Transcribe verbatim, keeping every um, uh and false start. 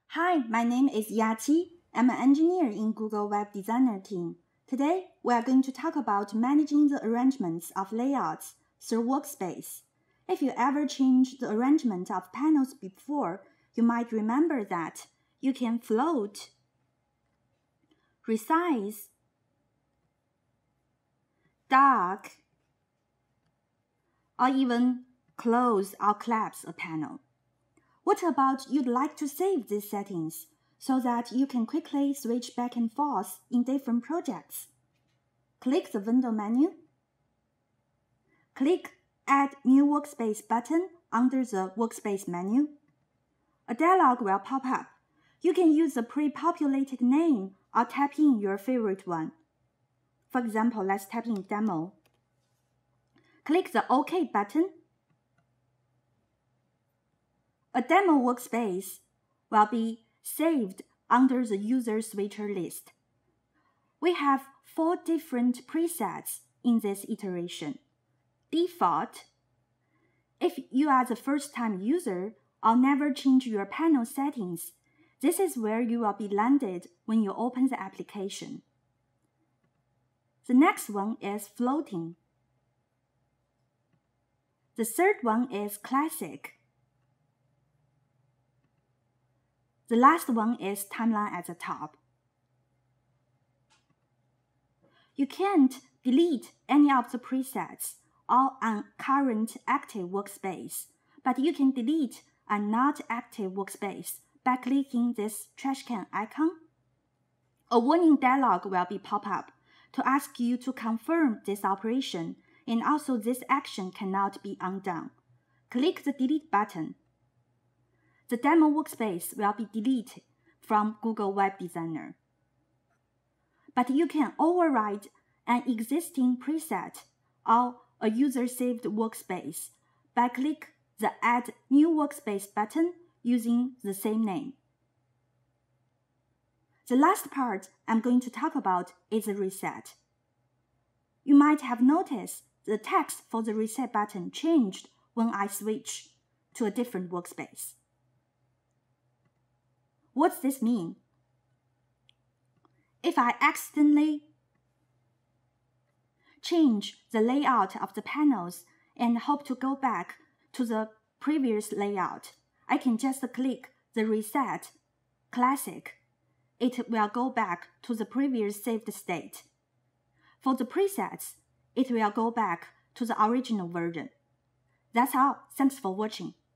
Hi, my name is Yaqi. I'm an engineer in Google Web Designer team. Today, we are going to talk about managing the arrangements of layouts through Workspace. If you ever changed the arrangement of panels before, you might remember that you can float, resize, dock, or even close or collapse a panel. What about you'd like to save these settings so that you can quickly switch back and forth in different projects? Click the window menu. Click Add New Workspace button under the Workspace menu. A dialog will pop up. You can use the pre-populated name or type in your favorite one. For example, let's type in Demo. Click the OK button. A demo workspace will be saved under the user switcher list. We have four different presets in this iteration. Default. If you are the first-time user or never change your panel settings, this is where you will be landed when you open the application. The next one is floating. The third one is classic. The last one is timeline at the top. You can't delete any of the presets or on current active workspace, but you can delete a not active workspace by clicking this trash can icon. A warning dialog will be pop up to ask you to confirm this operation, and also this action cannot be undone. Click the delete button. The demo workspace will be deleted from Google Web Designer. But you can override an existing preset or a user-saved workspace by click the Add New Workspace button using the same name. The last part I'm going to talk about is the reset. You might have noticed the text for the reset button changed when I switch to a different workspace. What's this mean? If I accidentally change the layout of the panels and hope to go back to the previous layout, I can just click the Reset Classic. It will go back to the previous saved state. For the presets, it will go back to the original version. That's all. Thanks for watching.